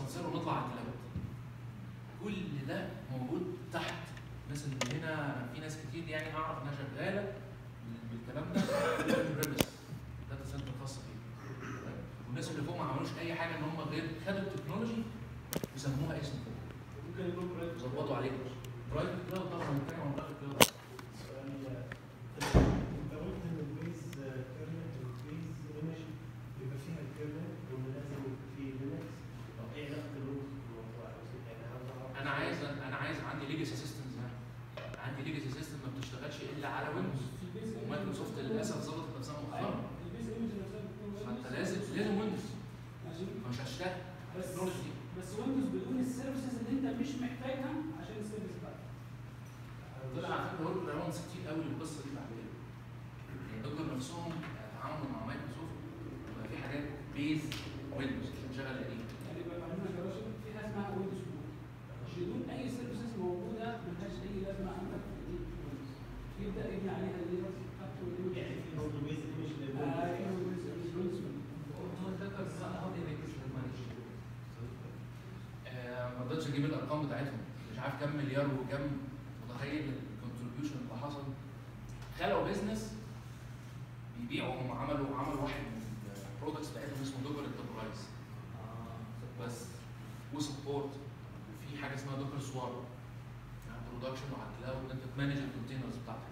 الاسانسير ونطلع على الكلاود. كل ده موجود تحت. الناس اللي هنا في ناس كتير يعني اعرف انها شغاله بالكلام ده بريمس داتا سنتر خاصه بيه. والناس اللي فوق ما عملوش اي حاجه ان هم غير خدوا التكنولوجي وسموها اسم فوق. ممكن يكون برايفت ظبطوا عليه. برايفت كلاود طبعا بنتكلم عن برايفت كلاود. سؤال انت قلت ان البيز كيرنل البيز ايمج بيبقى فيها الكيرنل وانه لازم يبقى فيه لينكس. طب ايه علاقه الروت بالموضوع؟ يعني انا عايز عندي ليجاسي سيستمز هنا. عندي ليجاسي سيستم ما بتشتغلش الا على ويندوز. ومايكروسوفت للاسف ظبطت نفسها مؤخرا. البيز ايمج نفسها بتكون فانت لازم ويندوز. مش هشتغل بس ويندوز بدون السيرفيسز اللي انت مش محتاجها عشان السيرفيس بتاعتك. دول على فكره ورك اراوندز كتير قوي للقصه دي بعدين. يعني دول نفسهم تعاونوا مع مايكروسوفت وبقى في حاجات بيز ويندوز عشان تشغل قديم. يعني بقى عندنا يا باشا في حاجه اسمها ويندوز بدون اي سيرفيسز موجوده ملهاش اي لازمه عندك في الويندوز. يبدا يبني عليها الليرز بتاعته يعني في برضه بيز ايمج ما رضيتش اجيب الارقام بتاعتهم، مش عارف كم مليار وكم. متخيل الكونتريبيوشن اللي حصل. خلقوا بيزنس بيبيعوا. هم عملوا واحد من البرودكتس بتاعتهم اسمه دوكر انتربرايز بس وسبورت. وفي حاجه اسمها دوكر سوارم يعني برودكشن وعلى الكلاود انت تمانج الكونتينرز بتاعتك.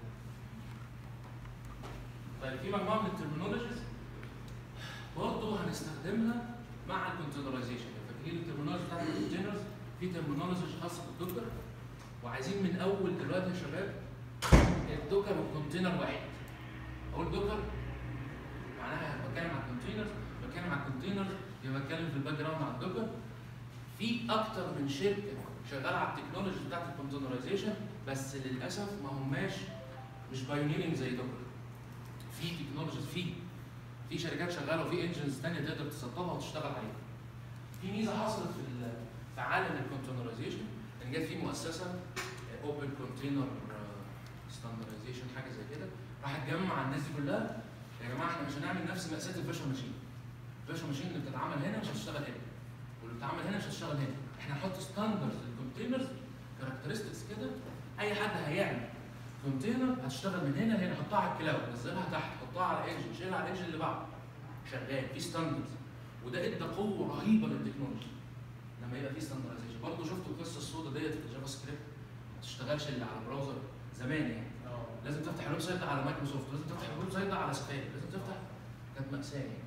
طيب في مجموعه من الترمينولوجيز برضه هنستخدمها مع الكونتينرايزيشن. فاكرين الترمينولوجي بتاعت الكونتينرز؟ في ترمينولوجي خاصه بالدوكر وعايزين من اول دلوقتي يا شباب الدوكر والكونتينر واحد. اقول دوكر معناها بتكلم على الكونتينرز، بتكلم على الكونتينرز يبقى بتكلم في الباك جراوند على الدوكر. في اكتر من شركه شغاله على التكنولوجي بتاعت الكونتينرايزيشن بس للاسف ما هماش مش بايونيرنج زي دوكر. في تكنولوجيز في شركات شغاله وفي انجنز ثانيه تقدر تسطبها وتشتغل عليها. في ميزه حصلت في عالم الكونتينرايزيشن ان جت في مؤسسه اوبن كونتينر ستاندردايزيشن حاجه زي كده، راح تجمع الناس دي كلها. يا جماعه احنا مش هنعمل نفس مقاسات الفيرشوال ماشين. الفيرشوال ماشين اللي بتتعمل هنا مش هتشتغل هنا، واللي بتتعمل هنا مش هتشتغل هنا. احنا هنحط ستاندردز للكونتينرز كاركترستكس كده. اي حد هيعمل كونتينر هتشتغل من هنا لهنا، حطها على الكلاود، نزلها تحت، حطها على ايدج، شيلها على الايدج اللي بعده. شغال في ستاندردز، وده ادى قوه رهيبه للتكنولوجي لما يبقى في ستاندردايزيشن. برضه شفتوا القصه السوداء ديت في الجافا سكريبت ما تشتغلش الا على البراوزر زمان يعني. لازم تفتح الويب سايت ده على مايكروسوفت، لازم تفتح الويب سايت ده على سفاري، لازم تفتح. كانت مأساة يعني.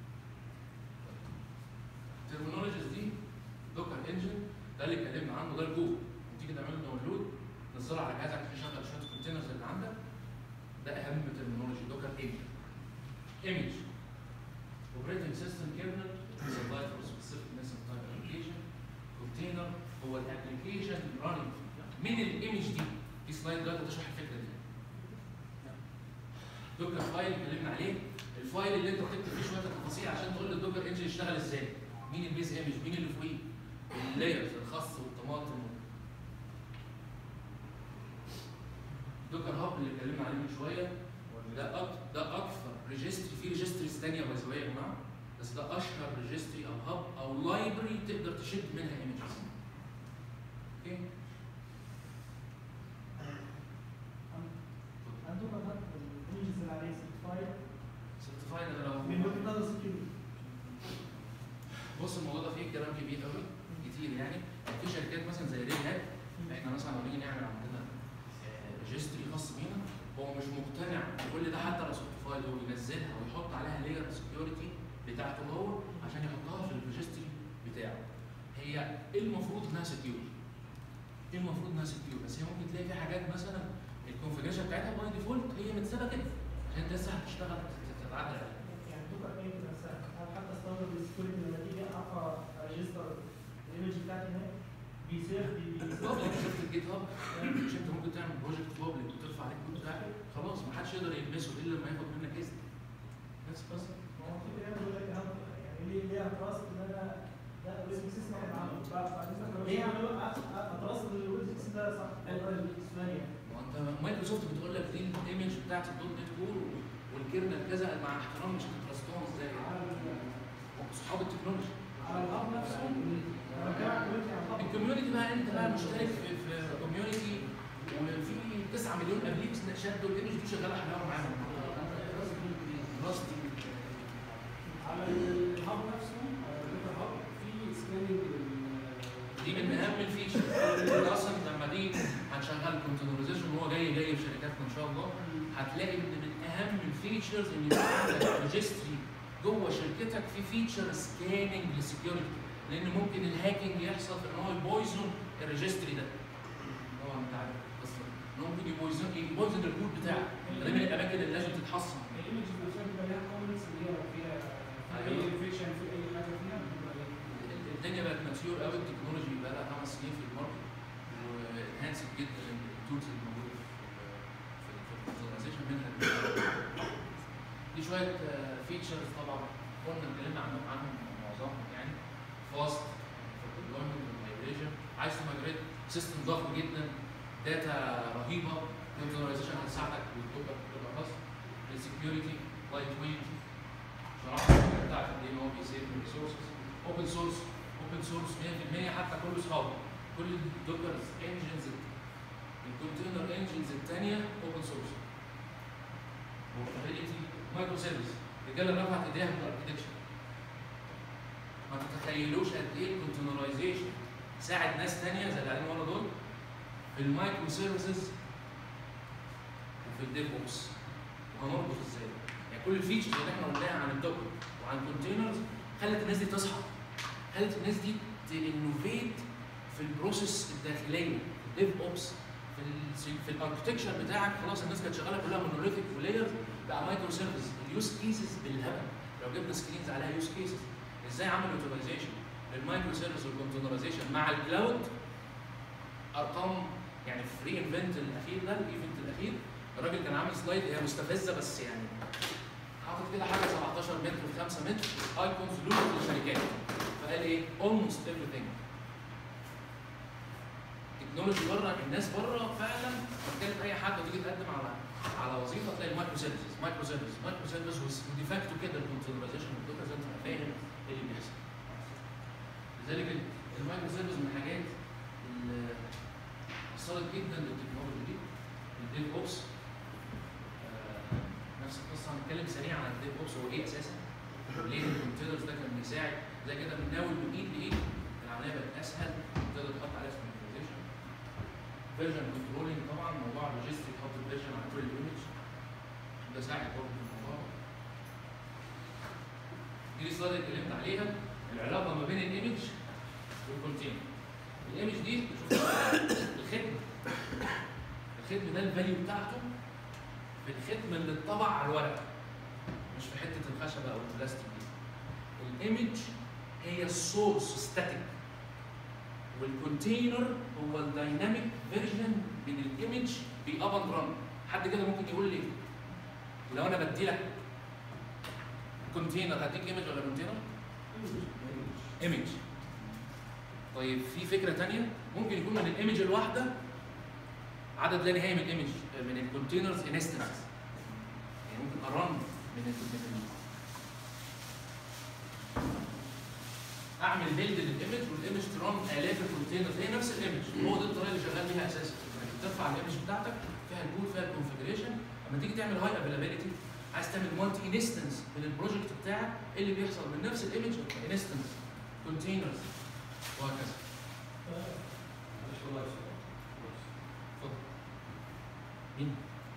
الترمينولوجيز دي دوكر انجن ده اللي اتكلمنا عنه، ده الجو. تيجي تعمل له داونلود تنزله على جهازك عشان يشغل شويه الكونتينرز اللي عندك. ده اهم ترمينولوجي دوكر انجن. ايمج اوبريتنج سيستم كيرنل سبلاي فور سبيسيفيك ميثود تايب ابلكيشن. كونتينر هو الابلكيشن راننج من الايمج دي. في سلايد دلوقتي بتشرح الفكره دي. دوكر فايل اتكلمنا عليه. الفايل اللي انت بتكتب فيه شويه التفاصيل عشان تقول للدوكر انجن يشتغل ازاي. مين البيز ايمج، مين اللي فوقيه، اللايرز، الخس والطماطم. دوكر هاب اللي اتكلمنا عليه من شويه ده اكثر ريجستري. في ريجستريز ثانيه باي يا جماعه، بس ده اشهر ريجستري او هاب او لايبرري تقدر تشد منها ايمجز. اوكي؟ عندهم الايمجز اللي عليه سيرتيفايد انا لو من وجهه نظر سكيورتي. بص الموضوع ده فيه كلام كبير قوي كتير يعني. في شركات مثلا زي ريد هات، احنا مثلا لما نيجي نعمل عندنا ريجستري خاص بينا هو مش مقتنع بكل ده حتى لو سيرتيفايد، هو ينزلها ويحط عليها لاير سكيورتي بتاعته هو عشان يحطها في الريجستري بتاعه. هي المفروض انها سكيور، بس هي ممكن تلاقي في حاجات مثلا الكونفيجريشن بتاعتها باي ديفولت هي متسابه كده عشان انت لسه هتشتغل تتعدل عليها. يعني دوكر ايه نفسها حتى ستاندرد سكيورتي لما تيجي ارفع ريجستر الايمج بتاعتي هناك بابليك. شفت الجيت هاب؟ مش انت ممكن تعمل بروجكت بابليك وترفع عليه الكود بتاعك خلاص ما حدش يقدر يلمسه الا لما ياخد منك اذن. بس ما هو في كلام بيقول لك يعني ليه اتراست ان انا ده الريسك سيستم احنا عامله ليه عملوا اتراست الريسك سيستم ده صح؟ اسمها ما انت مايكروسوفت بتقول لك دي الايمج بتاعت الدوت نت كور والكيرنل كذا، مع احترامي مش هتترستهم ازاي؟ صحاب التكنولوجي على الهاب نفسه رجع كوميونتي على الهاب. الكوميونتي بقى انت بقى مشترك في كوميونتي وفي 9 مليون ابليك شدوا الايمج دي شغاله حلاوه معاهم. راستي على الهاب نفسه الداتا هاب في سكاننج دي من اهم الفيتشر. اصلا لما دي هنشغل كونتينرايزيشن وهو جاي في شركاتنا ان شاء الله، هتلاقي ان من اهم الفيتشرز ان يبقى عندك ريجستري جوه شركتك في فيتشر سكاننج للسكيورتي، لان ممكن الهاكينج يحصل في ان هو يبويزون الريجستري ده. طبعا انت عارف القصه دي، ممكن يبويزون الكود بتاعك. ده من الاماكن اللي لازم تتحصن. الايمج نفسها بيبقى ليها كومنتس اللي هي لو فيها اي انفكشن في اي حاجه فيها بتبقى الدنيا بقت ماتيور قوي، التكنولوجي بقى لها 5 سنين في الماركت وانهانسد جدا التولز اللي موجوده في الاورجنايزيشن منها دي شويه فيتشرز. طبعا قلنا اتكلمنا عنهم معظمهم يعني. فاست في الديبلويمنت والمايجريشن، عايز تمايجريت سيستم ضخم جدا، داتا رهيبه، الكونتينرايزيشن هتساعدك وتبقى خاص. السكيورتي لايت ويت، شرحنا الفكره بتاعت قد ايه ان هو بيسيف الريسورسز. اوبن سورس 100%، حتى كل اصحابه كل الدوكرز انجنز الكونتينر انجنز الثانيه اوبن سورس. موبيليتي مايكرو سيرفيس، الرجاله رفعت ايديها في الاركتكشر. ما تتخيلوش قد ايه الكونتينرايزيشن ساعد ناس ثانيه زي اللي قاعدين ورا دول في المايكرو سيرفيسز وفي الديف اوبس. وهنربط ازاي؟ يعني كل الفيتشرز اللي احنا قلناها عن الدوكر وعن الكونتينرز خلت الناس دي تصحى، خلت الناس دي تنوفيت في البروسيس الداخليه، في الديف اوبس، في الاركتكشر بتاعك. خلاص الناس كانت شغاله كلها مونوليثيك ولايرز، بقى مايكرو سيرفيس. اليوز كيسز بالهبل، لو جبنا سكرينز عليها يوز كيسز ازاي عملوا يوتيلايزيشن للمايكرو سيرفيس والكونتينرايزيشن مع الكلاود. ارقام يعني في ري انفنت الاخير ده، الايفنت الاخير، الراجل كان عامل سلايد هي مستفزه بس يعني حاطط كده حاجه 17 متر في 5 متر ايكونز لوجو للشركات. فقال ايه؟ almost everything. تكنولوجي بره، الناس بره فعلا بتكلم اي حد وتيجي تقدم على وظيفه تلاقي المايكرو سيرفيس مايكرو سيرفيس مايكرو سيرفيس وديفاكتو كده الكونتينرايزيشن والدوكر زي انت فاهم ايه اللي بيحصل. لذلك المايكرو سيرفيس من الحاجات اللي وصلت جدا للتكنولوجي دي. الديف اوبس نفس القصه. هنتكلم سريعا عن الديف اوبس هو ايه اساسا، ليه الكونتينرز ده كان بيساعد زي كده بنناول من ايد لايد. العمليه بقت اسهل، تقدر تحط عليها سكيورتيزيشن، فيرجن كنترولينج. طبعا موضوع اللوجيستيك، تحط الفيرجن على كل ايمج ده ساعد برضه في الموضوع. دي السلايد اللي اتكلمت عليها، العلاقه ما بين الايمج والكونتينر. الايمج دي شوف الختم ده الفاليو بتاعته في الختم اللي اتطبع على الورقه، مش في حته الخشبه او البلاستيك دي. الايمج هي السورس ستاتيك، والكونتينر هو الدايناميك فيرجن من الايمج باب اند ران. حد كده ممكن يقول لي لو انا بدي لك كونتينر هديك ايمج ولا كونتينر؟ ايمج. طيب في فكره ثانيه، ممكن يكون من الايمج الواحده عدد لا نهائي من الايمج من الكونتينرز انستنس. يعني ممكن ارن من اعمل بيلد للايمج والايمج ترن الاف الكونتينرز، هي نفس الايمج. هو دي الطريقه اللي شغال بيها اساسا. انك بترفع الايمج بتاعتك فيها الكود فيها الكونفجريشن. لما تيجي تعمل هاي افيلابيلتي عايز تعمل مالتي انستنس من البروجكت بتاعك، ايه اللي بيحصل من نفس الايمج انستنس كونتينرز وهكذا. اتفضل. مين؟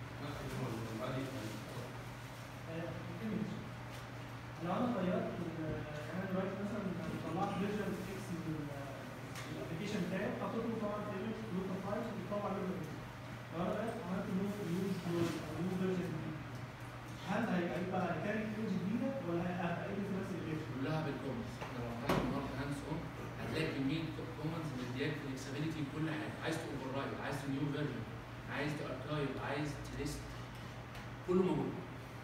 لو انا غيرت انا دلوقتي مثلا طلعت فيرجن اكس من الابلكيشن بتاعي، حطيت له طبعا ايمج لوكال فايلز وبيطلع منه ايمج. لو انا بقى عملت له يوز او نيو فيرجن جديد، هل هيبقى كاري ايمج جديده ولا هيبقى ايمج في نفس الايمج؟ كلها بالكومنتس. لو عملت النهارده هاندز اون هتلاقي كميه كومنتس مدياك فلكسبيليتي في كل حاجه. عايز تاوفر رايت، عايز نيو فيرجن، عايز تاركايف، عايز تليست، كله موجود.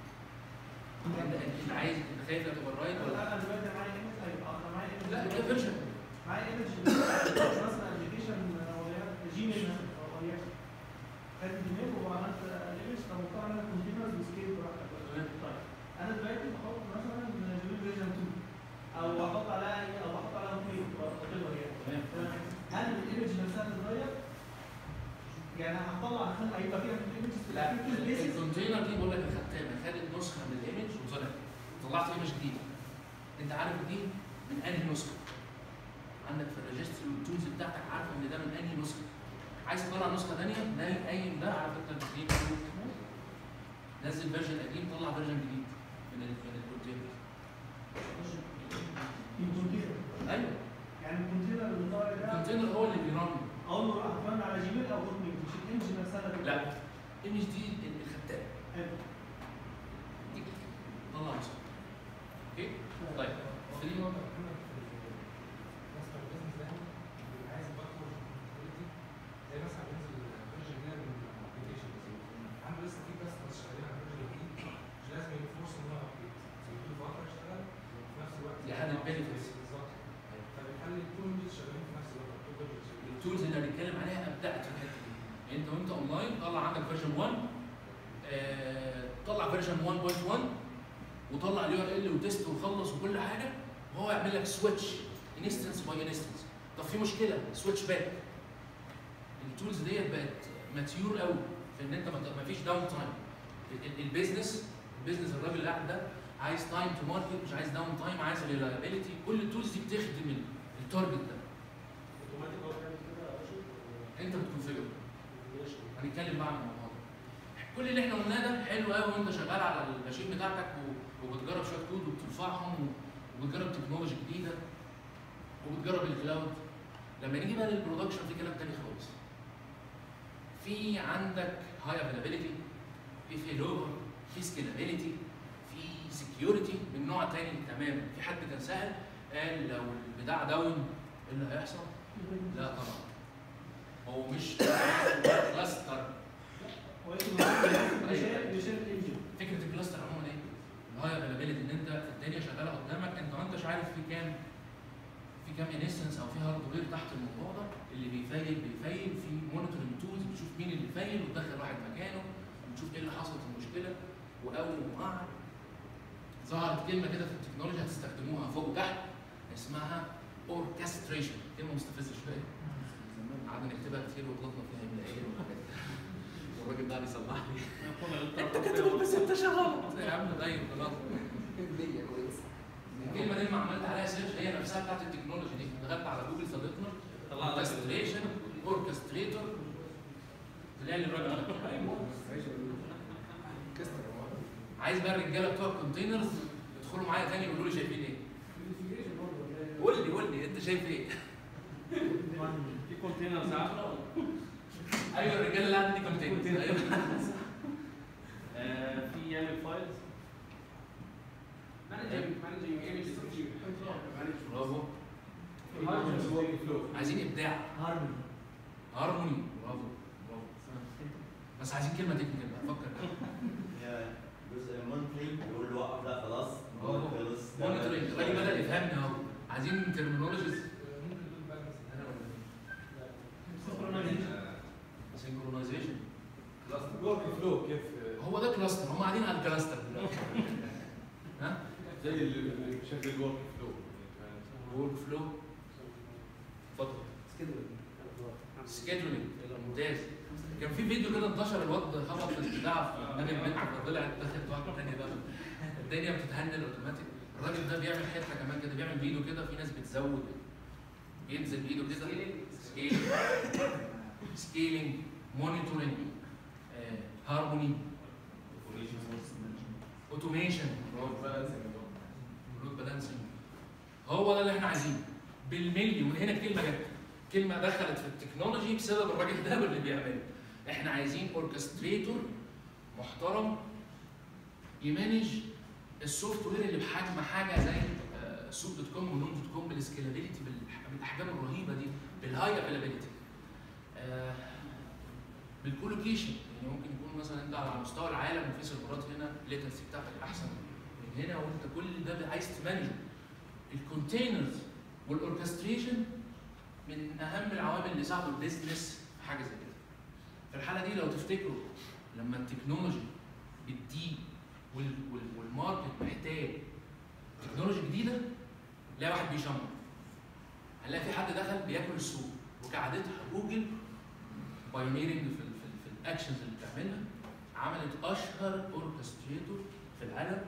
انت عايز، انت خايف لا تبقى رايت ولا انا دلوقتي معايا ايمج هيبقى انا معايا ايمج. لا ده فيرجن. معايا ايمج مثلا ابلكيشن جيميل مثلا وليكن خدت جيميل وعملت الايمج فمضطر اعمل كونتينرز وسكيل براحتك. طيب انا دلوقتي بحط مثلا جيميل فيرجن 2 او احط عليها او هيبقى فيها ايمجز لا الكونتينر دي بقول لك الختامه خدت نسخه من الايمج وطلعت ايمج جديده. انت عارف دي من انهي نسخه؟ عندك في الريجستري والتولز بتاعتك عارف ان ده من انهي نسخه. عايز تطلع نسخه ثانيه قايم ده على فكره التقييم نزل فيرجن قديم طلع فيرجن جديد من الكونتينر. الكونتينر ايوه يعني الكونتينر اللي طالع ده الكونتينر هو اللي بيرن. اقول له هترن على جيميل او هوت ميل مش الايمج نفسها. لا الايمج دي الختامه. حلو. دي طلع نسخه. اوكي طيب في نقطة هنا في ماستر بزنس ده بيبقى عايز يبطل زي مثلا بينزل فيرجن جديدة من الابلكيشن عنده لسه في كاستمرز شغالين على فيرجن جديد مش لازم يفورس ان هو ابديت يديله فترة يشتغل وفي نفس الوقت يحدد البينفيتس بالظبط فبيخلي التول شغالين في نفس الوقت التولز اللي هنتكلم عليها ابدعت في الحته دي. انت وانت اونلاين طلع عندك فيرجن 1 طلع فيرجن 1.1 وطلع اليو ار ال وتيست وخلص وكل حاجه وهو يعمل لك سويتش انستنس باي انستنس. طب في مشكله سويتش باك. التولز ديت بقت ماتيور قوي في ان انت ما فيش داون تايم. البيزنس الراجل اللي قاعد ده عايز تايم تو ماركت مش عايز داون تايم عايز ريلايبيلتي. كل التولز دي بتخدم التارجت ده. اوتوماتيك هو بيعمل كده يا راشد؟ انت بتكونفيجر. هنتكلم بقى عن الموضوع ده. كل اللي احنا قلناه ده حلو قوي وانت شغال على الماشين بتاعتك وبتجرب شويه كود وبترفعهم وبتجرب تكنولوجي جديده وبتجرب الكلاود. لما نيجي بقى للبرودكشن في كلام تاني خالص. في عندك هاي افيلابيلتي، في فيلوفر، في سكيلابيلتي، في سكيورتي من نوع تاني تماما. في حد كان سأل قال لو البتاع داون ايه اللي هيحصل؟ لا طبعا هو مش كلاستر. هو بيشيل الانجن. فكره الكلاستر عموما ايه؟ الهاي افيلابيلتي ان انت الدنيا شغاله قدامك انت ما انتش عارف في كام انستنس او في هاردوير تحت الموضوع ده. اللي بيفيل في مونيتورنج تولز بتشوف مين اللي فايل وتدخل واحد مكانه وتشوف ايه اللي حصلت المشكله. واول ما ظهرت كلمه كده في التكنولوجيا هتستخدموها فوق وتحت اسمها اوركستريشن. كلمه مستفزه شويه قعدنا نكتبها كتير وغلطنا فيها املائيا وحاجات والراجل ده بيصلح لي انت كاتب بس انت شغال يا عم باين غلط. النية كويسه. الكلمه دي لما عملت عليها سيرش هي نفسها بتاعت التكنولوجي دي. دخلت على جوجل صديقنا طلع اوركستريشن اوركستريتور طلع لي الراجل ده. عايز بقى الرجاله بتوع الكونتينرز يدخلوا معايا تاني يقولوا لي شايفين ايه؟ قول لي انت شايف ايه؟ في كونتينر ساعات ايوه الرجاله اللي عندي كونتينر ايوه. في يعمل فايلز مانجنج ايمجز كتير. برافو. عايزين ابداع. هارموني برافو. بس عايزين كلمه تكنيكال بقى فكر. جزء مونتري يقول له وقف لا خلاص خلص. مونيتورنج الراجل بدا يفهمني اهو. عايزين ترمينولوجيز. سينكرونايزيشن. ورك فلو كيف هو ده كلاستر هم قاعدين على الكلاستر دلوقتي. ها؟ زي اللي بشكل ورك فلو. ورك فلو. اتفضل. سكيدولينج ممتاز. كان في فيديو كده انتشر الواد خبط في البتاع في نادي المترو فطلعت دخلت واحده ثانيه بقى الدنيا بتتهندل اوتوماتيك. الراجل ده بيعمل حته كمان كده بيعمل بايده كده في ناس بتزود بينزل بايده كده سكيلينج مونيتورنج هارموني اوتوميشن لود بالانسنج. هو ده اللي احنا عايزينه بالملي. ومن هنا الكلمه جت كلمه دخلت في التكنولوجي بسبب الراجل ده واللي بيعمله. احنا عايزين اوركستريتور محترم يمانج السوفت وير اللي بحجم حاجه زي سوق دوت كوم ونون دوت كوم بالسكيلابيلتي بالاحجام الرهيبه دي بالهاي افيلابيلتي بالكولوكيشن. يعني ممكن يكون مثلا انت على مستوى العالم وفي سيرفرات هنا الليتنسي بتاعتك احسن من هنا وانت كل ده عايز تمانج. الكونتينرز والاوركستريشن من اهم العوامل اللي ساعدوا البيزنس في حاجه زي كده. في الحاله دي لو تفتكروا لما التكنولوجي بتزيد والماركت محتاج تكنولوجي جديده لا واحد بيشمر. هنلاقي في حد دخل بياكل السوق وكعادتها جوجل بايونيرنج في الاكشنز اللي بتعملها عملت اشهر اوركستريتور في العالم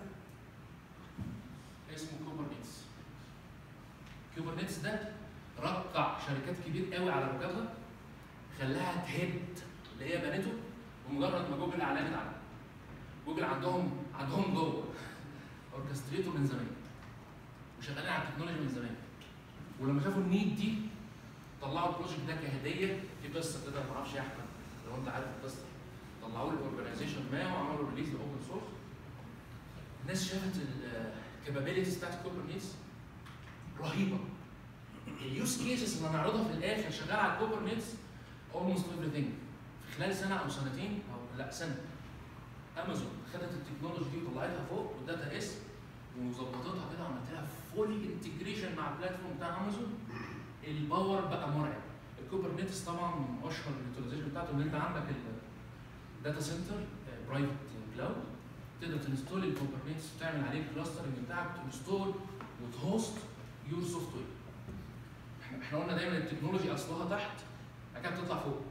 اسمه كوبرنيتس. كوبرنيتس ده رقع شركات كبير قوي على ركابها، خلاها تهد اللي هي بنته بمجرد ما جوجل اعلنت عنه. جوجل عندهم جوه اوركستريتور من زمان وشغالين على التكنولوجي من زمان، ولما شافوا النيد دي طلعوا البروجكت ده كهديه. في قصه كده ما اعرفش يا احمد لو انت عارف القصه، طلعوا له اورجنايزيشن ما وعملوا ريليز لاوبن سورس. الناس شافت الكابابيلتيز بتاعت كوبرنيتس رهيبه. اليوز كيسز اللي هنعرضها في الاخر شغاله على كوبرنيتس اولموست ايفريثينج. في خلال سنه او سنتين او لا سنه امازون خدت التكنولوجي دي وطلعتها فوق وادتها اسم وظبطتها كده وعملت لها فولي انتجريشن مع البلاتفورم بتاع امازون. الباور بقى مرعب. الكوبرنيتس طبعا من اشهر اليوتيلايزيشن بتاعته ان انت عندك الداتا سنتر برايفت كلاود، تقدر تنستول الكوبرنيتس وتعمل عليه الكلاسترنج بتاعك وتنستول وتهوست يور سوفت وير. احنا قلنا دايما التكنولوجي اصلها تحت بعد كده بتطلع فوق.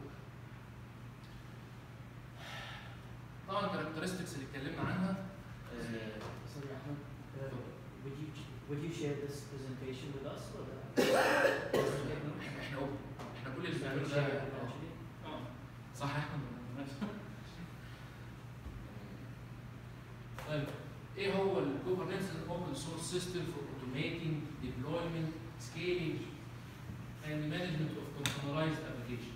طبعا الكاركترستكس اللي اتكلمنا عنها. Sorry, Ahmed. Would you share this presentation with us or احنا كل اللي بنعمله ده صح يا احمد؟ طيب ايه هو الكوبرنيتس اوبن سورس سيستم فور اوتوميتنج ديبلويمنت سكيلينج اند مانجمنت اوف كونتينرايزد ابلكيشن.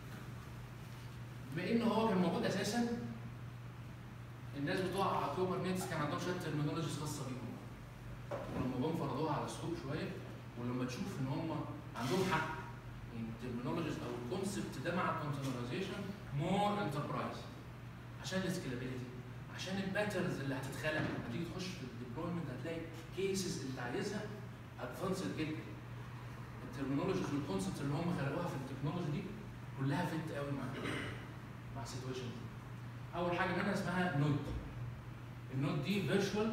بما ان هو كان موجود اساسا الناس بتوع كوبرنيتس كان عندهم شويه ترمينولوجيز خاصه بيهم، ولما جم فرضوها على السوق شويه ولما تشوف ان هم عندهم حق ان الترمينولوجيز او الكونسبت ده مع الكونتينرايزيشن مور انتربرايز عشان السكيلابيلتي، عشان الباترنز اللي هتتخلق لما تيجي تخش في الديبلويمنت هتلاقي كيسز اللي عايزها ادفانسد جدا. الترمينولوجيز والكونسبت اللي هم خلقوها في التكنولوجي دي كلها فت قوي مع السيتويشن دي. اول حاجه منها اسمها نود. النود دي فيرتشوال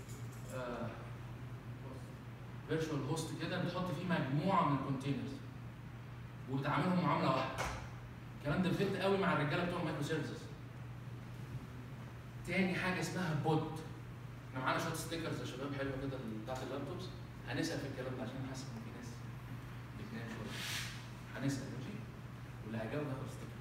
هوست كده بتحط فيه مجموعه من الكونتينرز وبتعاملهم معامله واحده. الكلام ده فت قوي مع الرجاله بتوع المايكرو سيرفيسز. تاني حاجه اسمها بود. احنا معانا شويه ستيكرز يا شباب حلوه كده بتاعت اللابتوبس، هنسال في الكلام ده عشان حاسس ان في ناس بتنام شويه. هنسال ماشي واللي هيجاوب هياخد ستيكر.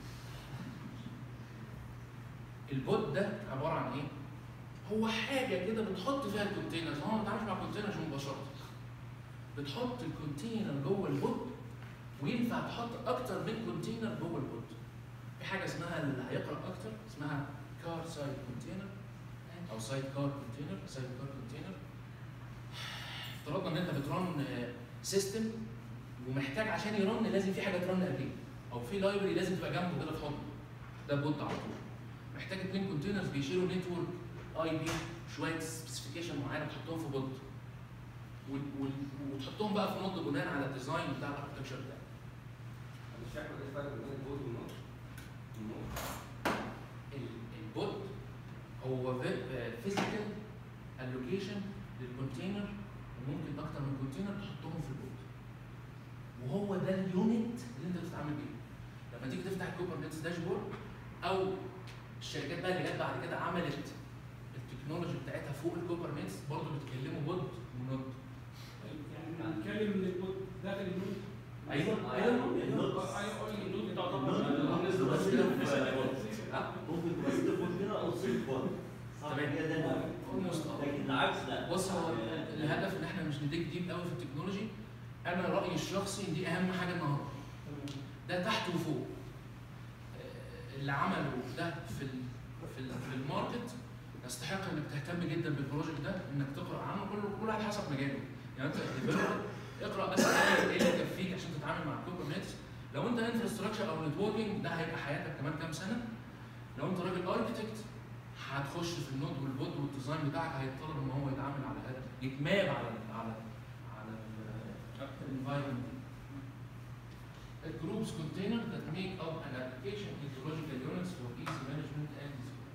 البود ده عباره عن ايه؟ هو حاجه كده بتحط فيها الكونتينرز، هو ما بتتعاملش مع الكونتينرز مباشره. بتحط الكونتينر جوه البود وينفع تحط اكتر من كونتينر جوه البود. في حاجه اسمها اللي هيقرا اكتر اسمها كار سايد كونتينر او سايد كار كونتينر. افترضنا ان انت بترن سيستم ومحتاج عشان يرن لازم في حاجه ترن قبليه او في لايبرري لازم تبقى جنبه كده في حضنه. ده بود على طول. محتاج 2 كونتينرز بيشيلوا نتورك اي بي شويه سبيسيفيكيشن معينه تحطهم في بود وتحطهم بقى في نود بناء على الديزاين بتاع الاركتكشر بتاعك. مش فاهم ايه الفرق بين البود والنود؟ البود هو فيزيكال الوكيشن للكونتينر وممكن اكتر من كونتينر تحطهم في البود. وهو ده اليونت اللي انت بتتعامل بيه. لما تيجي تفتح الكوبرنيتس داشبورد او الشركات بقى اللي جت بعد كده عملت التكنولوجي بتاعتها فوق الكوبرنيتس برضه بيتكلموا بود ونود. يعني بنتكلم ان البود داخل النود. ايوه النود تعتبر ممكن تبقى ست فوت كده او صفر فوت. تمام هي ده اولموست. لكن العكس لا. بص هو الهدف ان احنا مش نديك ديب قوي في التكنولوجي. انا رايي الشخصي ان دي اهم حاجه النهارده. ده تحت وفوق. اللي عمله ده في الماركت يستحق انك تهتم جدا بالبروجكت ده، انك تقرا عنه كل واحد حسب مجاله. يعني انت ديفلوبر اقرا بس ايه اللي يكفيك عشان تتعامل مع الكوبرنيتس. لو انت انفراستراكشر او نتوركينج ده هيبقى حياتك كمان كام سنه. لو انت راجل اركتكت هتخش في النود والبود والديزاين بتاعك هيضطر ان هو يتعامل على هذا، يتماب على الانفايرمنت. Groups container that make up an application into logical units for easy management and display.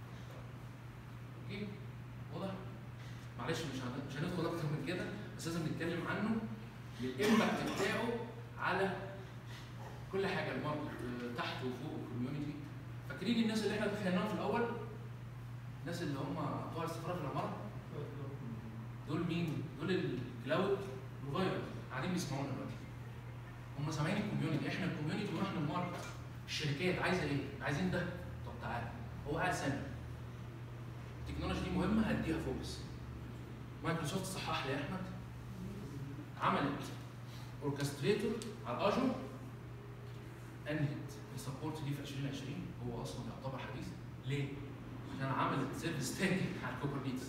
اوكي؟ واضح؟ معلش مش هندخل اكتر من كده بس لازم نتكلم عنه الامباكت بتاعه على كل حاجه، الماركت تحت وفوق الكوميونتي فاكرين الناس اللي احنا تخيلناهم في الاول؟ الناس اللي هم بتوع الاستقرار في العماره؟ دول مين؟ دول الكلاود بروفايدر قاعدين بيسمعونا دلوقتي. هم سامعين الكوميونتي، احنا الكوميونتي واحنا الماركت. الشركات عايزه ايه؟ عايزين ده. طب تعالى، هو قاعد سامع. التكنولوجي دي مهمه، هديها فوكس. مايكروسوفت صحح لي يا احمد، عملت اوركستريتور على اجور، انهت السبورت دي في 2020. هو اصلا يعتبر حديث. ليه؟ عشان عملت سيرفيس تاني على الكوبرنيتس.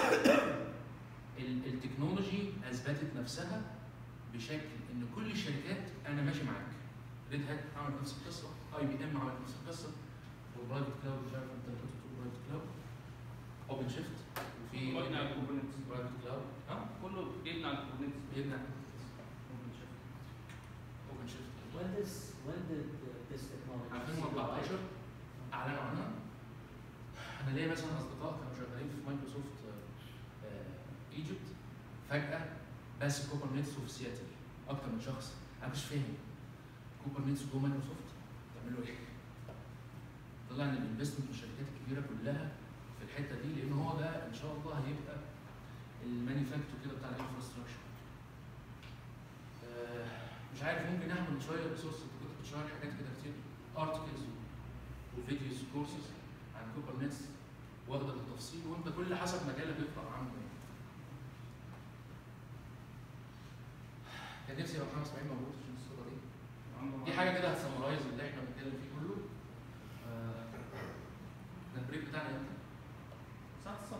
التكنولوجي اثبتت نفسها بشكل ان كل الشركات انا ماشي معاك. ريد هات عملت نفس القصه، اي بي ام عملت نفس القصه، والبرايفت كلاود مش عارف انت كنت بتقول برايفت كلاود، اوبن شيفت، وفي بيبني على الكوبرنيتس. برايفت كلاود كله بيبني على الكوبرنيتس. بيبني على اوبن شيفت. When did this technology? 2014 اعلنوا عنها. انا ليا مثلا اصدقاء كانوا شغالين في مايكروسوفت ايجيبت، فجاه بس كوبرنيتس في سياتل. اكتر من شخص انا مش فاهم كوبرنيتس جوه مايكروسوفت تعملوا ايه؟ طلع ان الانفستمنت في الشركات الكبيره كلها في الحته دي، لان هو ده ان شاء الله هيبقى المانيفاكتور كده بتاع الانفراستراكشر. مش عارف، ممكن نعمل شويه ريسورس. كنت بتشرح حاجات كده كتير، ارتكلز وفيديوز كورسز عن كوبرنيتس واخده بالتفصيل، وانت كل حسب مجالك يقرا عنه. كان نفسي يبقى محمد اسماعيل موجود عشان الصوره دي. دي حاجه كده هتسمرايز اللي احنا بنتكلم فيه كله. ده البريك بتاعنا امتى؟ الساعه 9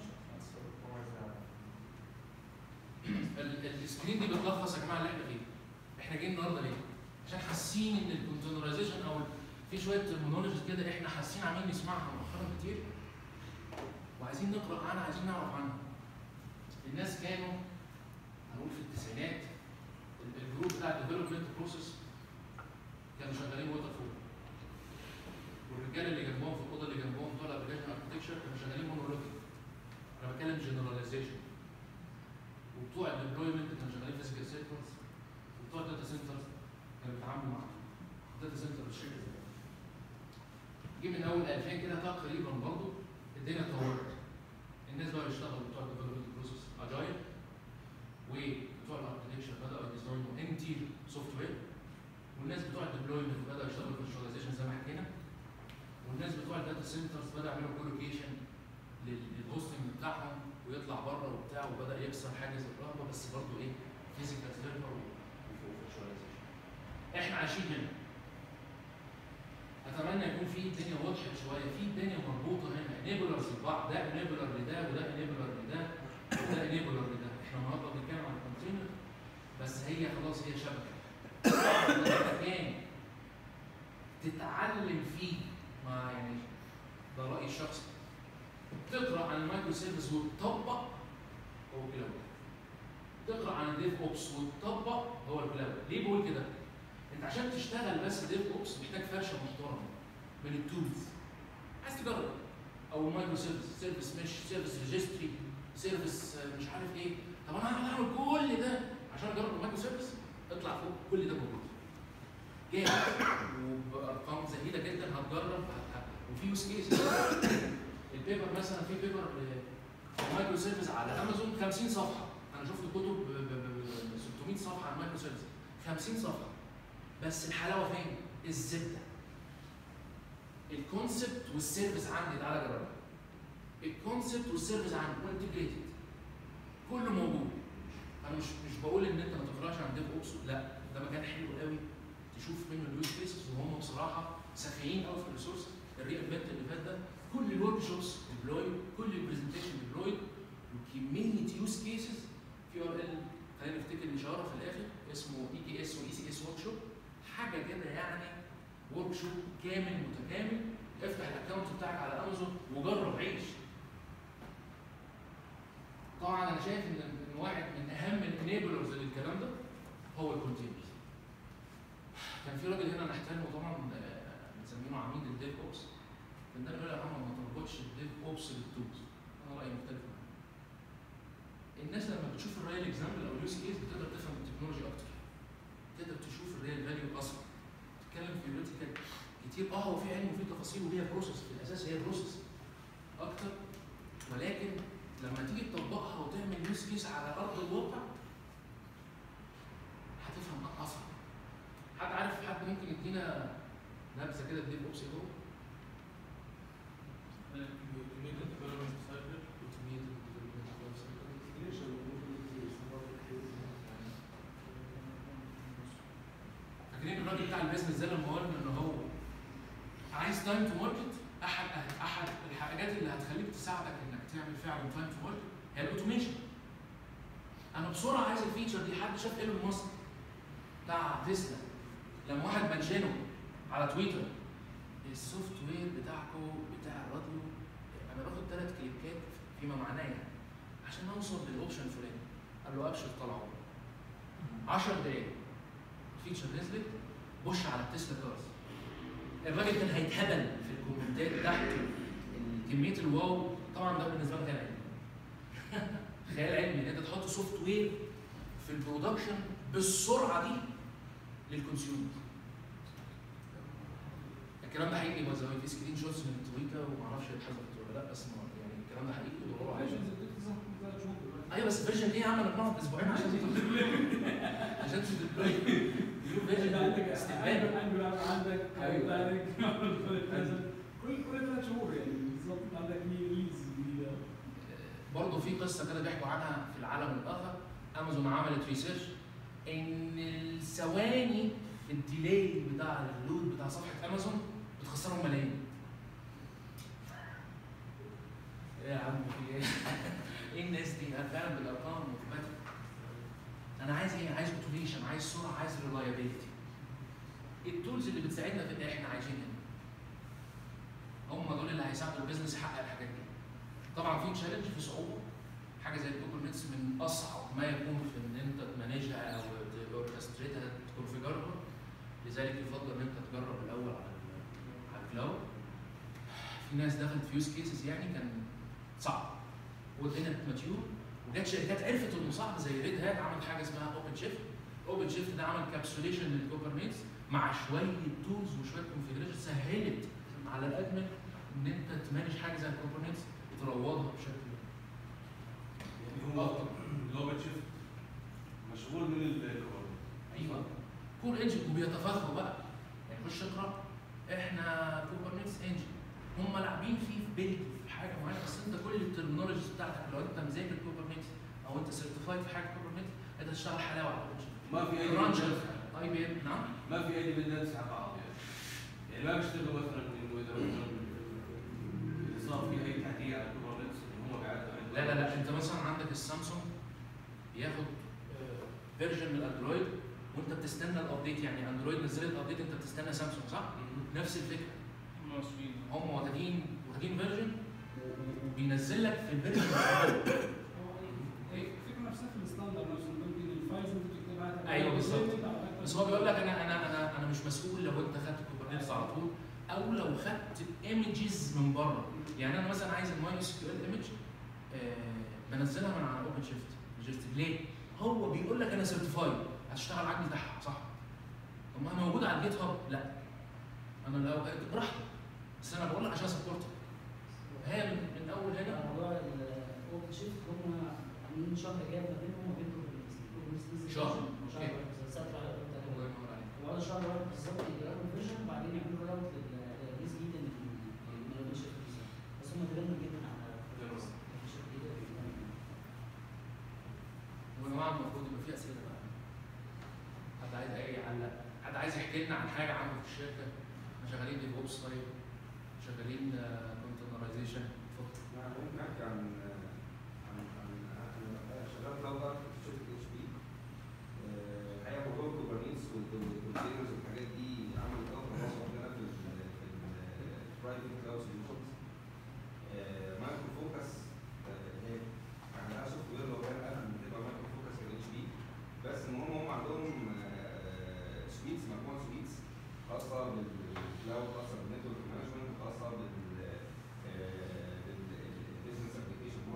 12. السكرين دي بتلخص يا جماعه اللي احنا فيه. احنا جايين النهارده ليه؟ عشان حاسين ان الكونتينرايزيشن او في شويه ترمينولوجيز كده احنا حاسين عاملين نسمعها مؤخرا كتير، وعايزين نقرا عنها، عايزين نعرف عنها. الناس كانوا هنقول في التسعينات الجروب بتاع الديفلوبمنت بروسيس كانوا شغالين ووتر فول، والرجاله اللي جنبهم في الاوضه اللي جنبهم بتوع الابلكيشن اركتكشر كانوا شغالين مونولوجيك. انا بتكلم جنراليزيشن. وبتوع الديبلويمنت كانوا شغالين فيزيكال سيركلز، وبتوع الداتا سنترز كانوا بيتعاملوا مع الداتا سنتر بالشكل ده. جه من اول 2000 كده تقريبا برضه الدنيا اتطورت. الناس بقوا يشتغلوا بتوع الديفلوبمنت بروسيس اجايل، وبتوع الاركتكشر بداوا يديزاينوا انتير سوفت وير، والناس بتوع الديبلويمنت بداوا يشتغلوا فيرتشواليزيشن زي ما حكينا، والناس بتوع الداتا سنترز بداوا يعملوا كولوكيشن للهوستنج بتاعهم ويطلع بره وبتاع، وبدا يكسر حاجز الرهبه، بس برضه ايه؟ فيزيكال سيرفر وفيرتشواليزيشن. احنا عايشين هنا. اتمنى يكون في الدنيا وضحت شويه، في الدنيا مربوطه هنا، انيبلرز لبعض، ده انيبلر لده وده انيبلر لده وده انيبلر لده. احنا النهارده بنتكلم عن الكونتينر، بس هي خلاص هي شبكه. مكان تتعلم فيه، ما يعني ده رايي الشخصي. تقرا عن المايكرو سيرفيس وتطبق هو كلاود. تقرا عن الديف اوبس وتطبق هو الكلاود. ليه بقول كده؟ انت عشان تشتغل بس ديف اوبس محتاج فرشه محترمه من التولز. عايز تجرب او مايكرو سيرفيس، سيرفيس مش سيرفيس ريجستري، سيرفيس مش عارف ايه. طب انا هعمل كل ده عشان اجرب المايكرو سيرفيس؟ اطلع فوق، كل ده موجود جاهز وبارقام زهيده جدا. هتجرب وفي يوز كيس. البيبر مثلا، في بيبر مايكرو سيرفيس على امازون 50 صفحه. انا شفت كتب ب 600 صفحه عن مايكرو سيرفيس، 50 صفحه. بس الحلاوه فين؟ الزبده. الكونسبت والسيرفيس عندي، تعالى جربها. الكونسبت والسيرفيس عندي وانتجريتد، كله موجود. انا مش بقول ان انت ما تقراش عن ديف اوبس، لا، ده مكان حلو قوي تشوف منه اليوز كيسز، وهم بصراحه سفيين قوي في الريسورس. الري انفنت اللي فات ده كل الورك شوبس ديبلويد، كل البرزنتيشن ديبلويد، وكميه يوز كيسز. في ار ال، خلينا نفتكر الاشاره في الاخر، اسمه اي تي اس واي سي اس ورك شوب، حاجه كده يعني ورك شوب كامل متكامل. افتح الاكونت بتاعك على امازون وجرب عيش. طبعا انا شايف ان واحد من اهم الانيبلرز للكلام ده هو الكونتينرز. كان في راجل هنا نحترمه طبعا بنسميه عميد الديف اوبس، كان دايما يقول يا محمد ما تربطش الديف اوبس بالتولز. انا رايي مختلف معاه. الناس لما بتشوف الريال اكزامبل او اليوز كيس بتقدر تفهم التكنولوجي اكتر، تقدر تشوف الريال فاليو اسرع، تتكلم ثيوريتيكال كتير وفي علم وفي تفاصيل وهي بروسس، في الاساس هي بروسس اكتر، ولكن لما تيجي تطبقها وتعمل يوز كيس على ارض الواقع هتفهم اصلا. حد عارف، حد ممكن يدينا نبذه كده الديف اوبس ايه هو؟ فاكرين الراجل بتاع البيزنس ده لما قلنا ان هو عايز تايم تو ماركت؟ احد الحاجات اللي هتخليك تساعدك انك تعمل فعلا تايم تو ماركت هي الاوتوميشن. انا بسرعه عايز الفيتشر دي. حد شاف ايلون ماسك بتاع تسلا لما واحد منشنه على تويتر السوفت وير بتاعكم بتاع الراديو انا باخد 3 كليكات فيما معناه يعني عشان اوصل للاوبشن الفلاني. قال له ابشر طلعوا 10 دقايق الفيتشر نزلت. بص على التسلا كارز، الراجل كان هيتهبل في الكومنتات تحت كميه الواو. طبعا ده بالنسبه له كان علمي خيال علمي ان انت تحط سوفت وير في البرودكشن بالسرعه دي للكونسيومر. الكلام ده حقيقي باي ذا واي، في سكرين شوتس من تويتر وما اعرفش اتحذفت ولا لا، بس يعني الكلام ده حقيقي وهو عايش. ايوه بس فيرجن ايه يا عم؟ انا بنقعد اسبوعين عشان تدبلوي فيرجن استقبال عندك كل 3 شهور يعني بالظبط عندك ريليز جديده. برضه في قصه كده بيحكوا عنها في العالم الاخر. امازون عملت ريسيرش ان الثواني الديلي بتاع اللود بتاع صفحه امازون بتخسرهم ملايين. ايه يا عم في ايه؟ ايه الناس دي؟ فعلا بالارقام مثبته. انا عايز ايه؟ عايز اوتوميشن، عايز سرعه، عايز ريلايبيلتي. التولز اللي بتساعدنا في اللي احنا عايشينها هم دول اللي هيساعدوا البيزنس يحقق الحاجات دي. طبعا في تشالنج، في صعوبه. حاجه زي الكوبرنيتس من اصعب ما يكون في ان انت تمانجها او توركستريتها تكونفيجرها، لذلك يفضل ان انت تجرب الاول على الكلاود. في ناس دخلت في يوز كيسز يعني كان صعب وكانت ماتيور، وجت شركات عرفت انه صعب زي ريد هات عملت حاجه اسمها اوبن شيفت. اوبن شيفت ده عمل كابسوليشن للكوبرنيتس مع شويه تولز وشويه كونفيجريشن سهلت على الادمن ان انت تمانج حاجه زي الكوبرنيتس وتروضها بشكل يعني هو الاوبن شيفت مشغول من الكوبرنيتس. ايوه كور انجن وبيتفاخروا بقى يعني خش اقرا احنا كوبرنيتس انجن. هم لاعبين فيه في بيلد في حاجه معينه، بس انت كل الترمينولوجيز بتاعتك لو انت مذاكر كوبرنيتس او انت سيرتيفايد في حاجه كوبرنيتس انت هتشتغل حلاوه على الانجن. ما في اي اي بي ام. نعم ما في اي ديبندنس على بعض يعني ما بيشتغلوا مثلا انه اذا مثلا صار في اي تعديل على كوبرنيتس هم بيعدوا. لا انت مثلا عندك السامسونج بياخد فيرجن من الاندرويد وانت بتستنى الابديت. يعني اندرويد نزلت الابديت انت بتستنى سامسونج صح؟ نفس الفكره. هم واخدين فيرجن وبينزل لك في الفيرجن الفكره نفسها في الستاندرد نفسه، ممكن الفايلز اللي بتكتبها ايوه بالظبط. بس هو بيقول لك انا مش مسؤول لو انت خدت كوبرنيتس على طول او لو خدت ايمجز من بره. يعني انا مثلا عايز الماي اس كيو ال ايمج بنزلها من على اوبن شيفت. ليه؟ هو بيقول لك انا سيرتيفايد هتشتغل عندي بتاعها صح؟ طب ما انا موجود على الجيت هاب. لا انا لو براحتك بس انا بقول لك عشان سبورتك. هي من اول هنا موضوع الاوبن شيفت هم عاملين شهر جاب ما بينهم وما بين كوبرنيتس. شهر شهر وبعد شهر واحد بالظبط يجربوا الفيرجن وبعدين يعملوا راوت للريليز جديد من الاوبن شيفت. بس هم تبنوا جدا على الشيفت جديد. وجماعه المفروض يبقى في اسئله بقى. حد عايز يعلق؟ حد عايز يحكي لنا عن حاجه عنده في الشركه؟ احنا شغالين ديف اوبس طيب، شغالين كونتينرايزيشن. اتفضل. ممكن احكي عن شغال كلاود اركتكت في شركه اتش بي. الحقيقه موضوع الكوبرنيتس والكونتينرز والحاجات دي عملت اكتر خاصه عندنا في البرايفت كلاود سوليوشنز. مايكرو فوكس هي عندها سوفت وير لو كان قبل ما تبقى مايكرو فوكس كان اتش بي، بس المهم هم عندهم سويتس، مجموعه سويتس خاصه بالكلاود، خاصه بالنتورك مانجمنت، خاصه بالبيزنس ابلكيشن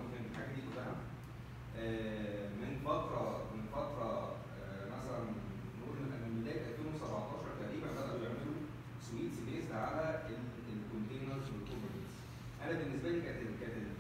انا بالنسبه لي كانت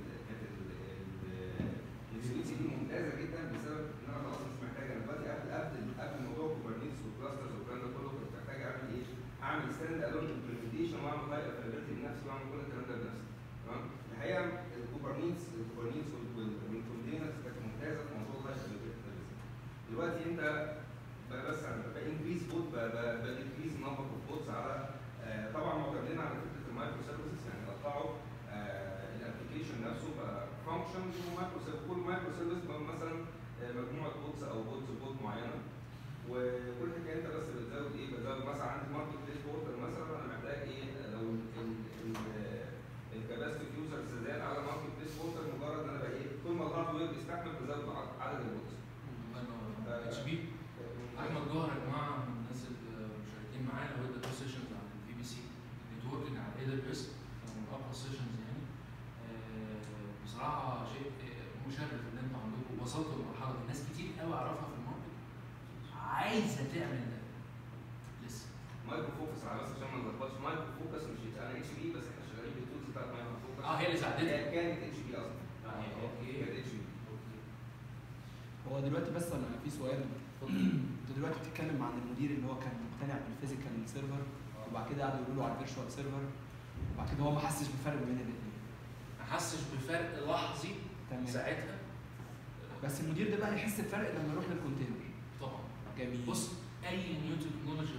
الفيزيولوجي دي ممتازه جدا بسبب ان انا خلاص مش محتاج. انا دلوقتي قبل موضوع كوبرنيتس والكلاسترز والكلام ده كله كنت محتاج اعمل ايه؟ اعمل ستاند الون امبلمنتيشن واعمل هاي افيلابيلتي لنفسي واعمل كل الكلام ده بنفسي. تمام؟ الحقيقه الكوبرنيتس والكونتينرز كانت ممتازه في موضوع الهاي افيلابيلتي. دلوقتي انت بس بانكريز بوت بانكريز نمبر اوف بوتس على طبعا معتمدين على فكره المايكرو سيرفيسز، يعني قطعوا الابلكيشن نفسه بقى فانكشن ومايكرو سيرفيس. كل مايكرو سيرفيس مثلا مجموعه بوتس او بوت معينه، وكل حكايه انت بس بتزود ايه؟ بتزود مثلا عندي ماركت بليس بورتال مثلا انا محتاج ايه؟ لو الكاباسيتي يوزرز زاد على ماركت بليس بورتال مجرد ان انا بقى ايه؟ طول ما الهاردوير بيستحمل بزود عدد البوتس. اتش بي احمد جوهر يا جماعه من الناس المشاركين معانا هو ادى 2 سيشنز عن البي بي سي نتوركينج على اي دبليو اس، كانوا من اقوى السيشنز يعني. بصراحه شيء مشرف ان انتوا عندكم وصلتوا للمرحله دي. ناس كتير قوي اعرفها في الماركت عايزه تعمل ده لسه. مايكرو فوكس على بس عشان ما نلخبطش، مايكرو فوكس مش انا اتش بي بس احنا شغالين بالتولز بتاعت مايكرو فوكس. هي اللي ساعدتك. كانت اتش بي اصلا. اوكي كانت اتش بي. هو دلوقتي بس انا في سؤال. انت دلوقتي بتتكلم عن المدير اللي هو كان مقتنع بالفيزيكال سيرفر وبعد كده قعدوا يقولوا له على الفيرتشوال سيرفر وبعد كده هو ما حسش بفرق بين الاثنين. ما حسش بفرق لحظي ساعتها. بس المدير ده بقى هيحس بفرق لما يروح للكونتينر. طبعا. جميل. بص اي نيو تكنولوجي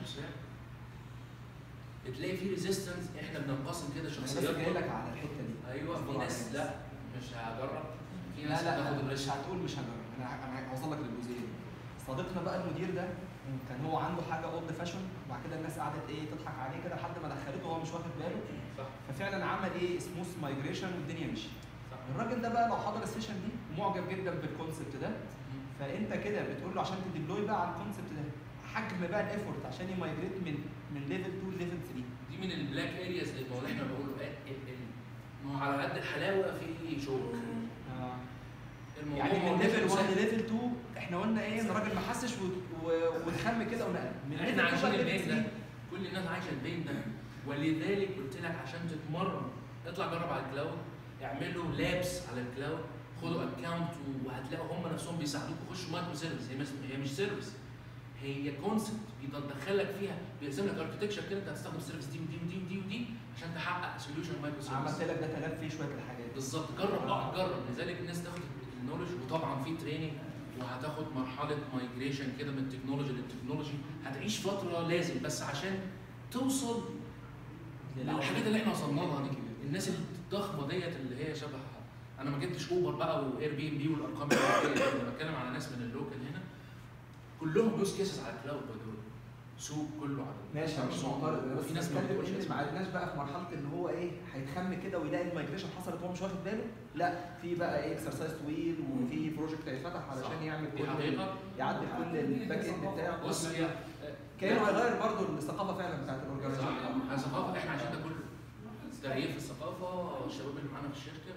بتلاقي فيه ريزيستنس. احنا بننقسم كده شخصيات. انا جاي لك على الحته دي. ايوه في ناس لا مش هجرب، في ناس لا مش هتقول مش هجرب. انا هوصل لك للجزئيه دي. صديقنا بقى المدير ده كان هو عنده حاجه اولد فاشون وبعد كده الناس قعدت ايه تضحك عليه كده لحد ما دخلته وهو مش واخد باله. صح. ففعلا عمل ايه سموث مايجريشن والدنيا مشيت. الراجل ده بقى لو حضر السيشن دي معجب جدا بالكونسبت ده، فانت كده بتقول له عشان تديبلوي بقى على الكونسبت ده حجم بقى الايفورت عشان يمايجريت من ليفل 2 ليفل 3. دي من البلاك ارياز اللي احنا بنقوله ما هو على قد الحلاوه في شوك. يعني من ليفل 1 لليفل 2 احنا قلنا ايه ان الراجل ما حسش واتخم كده ونقل. احنا عايشين البين ده، كل الناس عايشه البين ده، ولذلك قلت لك عشان تتمرن اطلع جرب على الكلاود، اعملوا لابس على الكلاود، خدوا اكونت وهتلاقوا هم نفسهم بيساعدوكوا. خشوا مايكرو سيرفيس، هي مش سيرفيس، هي كونسبت بيدخلك فيها، بيرسم لك اركتكشر كده انت هتستخدم السيرفيس دي ودي ودي ودي ودي عشان تحقق سوليوشن مايكرو سيرفيس. عملت لك ده تلف فيه شويه الحاجات بالظبط. جرب. لذلك الناس تاخد النولج، وطبعا في تريننج وهتاخد مرحله مايجريشن كده من التكنولوجي للتكنولوجي. هتعيش فتره لازم بس عشان توصل للحاجات اللي احنا وصلنا لها دي. الناس الضخمه ديت اللي هي شبه، انا ما جبتش اوبر بقى واير بي ام بي والارقام اللي انا بتكلم على ناس من اللوكال هنا كلهم يوز كيسز على الكلاود بدول، سوق كله على ماشي. مش معترض بس في ناس ما بتقولش ما عدناش بقى في مرحله ان هو ايه هيتخم كده ويلاقي المايجريشن حصلت وهو مش واخد باله. لا في بقى ايه اكسرسايز طويل وفي بروجكت هيتفتح علشان يعمل يعدل كل الباك اند بتاعه. بص هي كانه هيغير برضه الثقافه فعلا بتاعت الاورجنايزيشن. الثقافه احنا عشان ده كله تغيير في الثقافه. الشباب اللي معانا في الشركه